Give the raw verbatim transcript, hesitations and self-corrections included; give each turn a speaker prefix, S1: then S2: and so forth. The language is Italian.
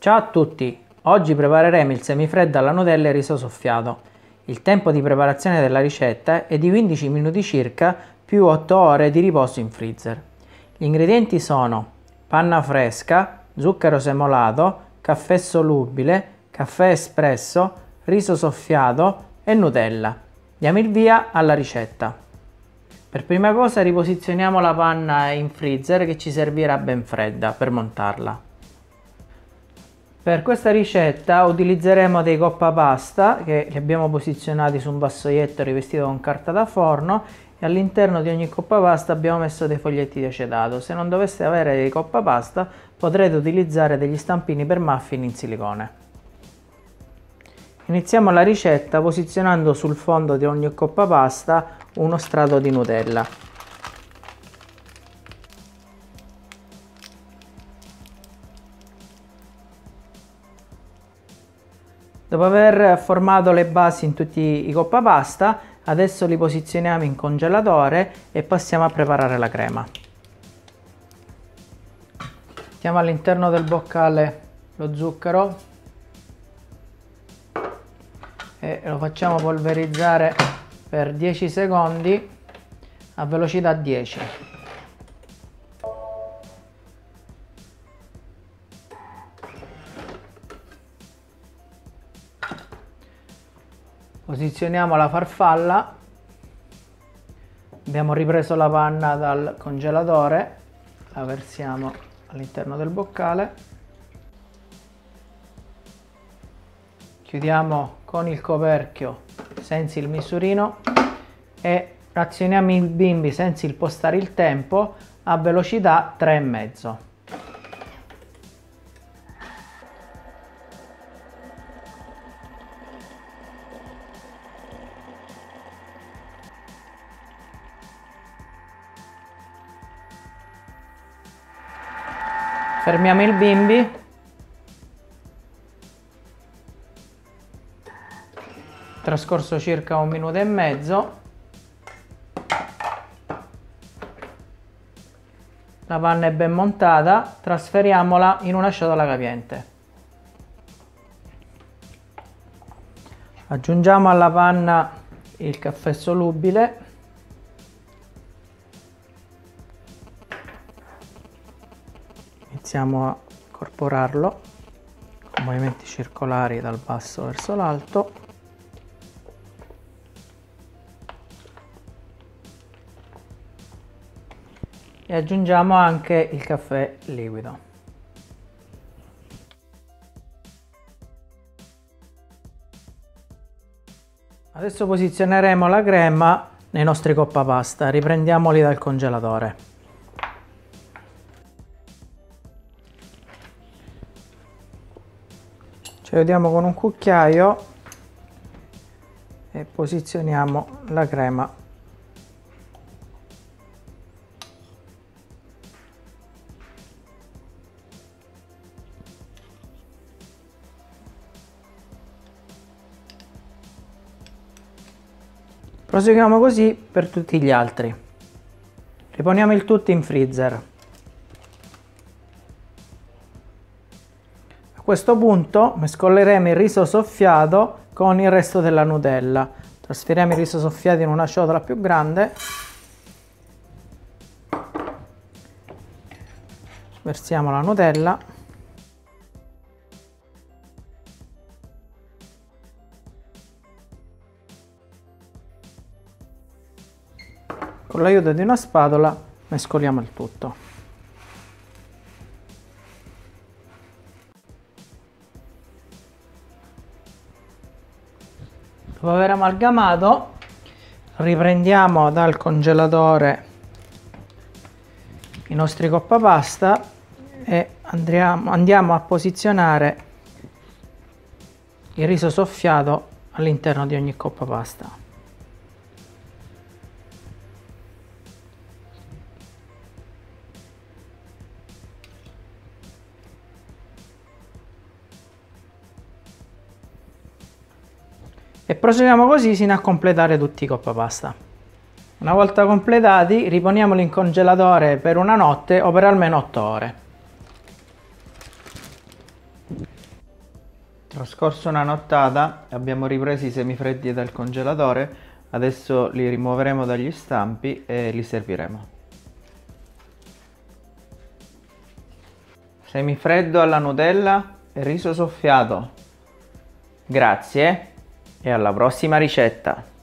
S1: Ciao a tutti! Oggi prepareremo il semifreddo alla Nutella e riso soffiato. Il tempo di preparazione della ricetta è di quindici minuti circa più otto ore di riposo in freezer. Gli ingredienti sono panna fresca, zucchero semolato, caffè solubile, caffè espresso, riso soffiato e Nutella. Diamo il via alla ricetta. Per prima cosa riposizioniamo la panna in freezer che ci servirà ben fredda per montarla. Per questa ricetta utilizzeremo dei coppa pasta che li abbiamo posizionati su un vassoietto rivestito con carta da forno e all'interno di ogni coppa pasta abbiamo messo dei foglietti di acetato. Se non doveste avere dei coppa pasta potrete utilizzare degli stampini per muffin in silicone. Iniziamo la ricetta posizionando sul fondo di ogni coppa pasta uno strato di Nutella. Dopo aver formato le basi in tutti i coppa pasta, adesso li posizioniamo in congelatore e passiamo a preparare la crema. Mettiamo all'interno del boccale lo zucchero e lo facciamo polverizzare per dieci secondi a velocità dieci. Posizioniamo la farfalla, abbiamo ripreso la panna dal congelatore, la versiamo all'interno del boccale, chiudiamo con il coperchio senza il misurino e azioniamo il bimbi senza impostare il tempo a velocità tre e mezzo. Fermiamo il bimbi, trascorso circa un minuto e mezzo, la panna è ben montata, trasferiamola in una ciotola capiente. Aggiungiamo alla panna il caffè solubile. Iniziamo a incorporarlo con movimenti circolari dal basso verso l'alto. E aggiungiamo anche il caffè liquido. Adesso posizioneremo la crema nei nostri coppa pasta, riprendiamoli dal congelatore. Ci aiutiamo con un cucchiaio e posizioniamo la crema proseguiamo così per tutti gli altri. Riponiamo il tutto in freezer. A questo punto mescoleremo il riso soffiato con il resto della Nutella. Trasferiamo il riso soffiato in una ciotola più grande. Versiamo la Nutella. Con l'aiuto di una spatola mescoliamo il tutto. Dopo aver amalgamato, riprendiamo dal congelatore i nostri coppa pasta e andriamo, andiamo a posizionare il riso soffiato all'interno di ogni coppa pasta. E proseguiamo così sino a completare tutti i coppa pasta. Una volta completati riponiamoli in congelatore per una notte o per almeno otto ore. Trascorsa una nottata, abbiamo ripreso i semifreddi dal congelatore, adesso li rimuoveremo dagli stampi e li serviremo. Semifreddo alla Nutella e riso soffiato. Grazie e alla prossima ricetta!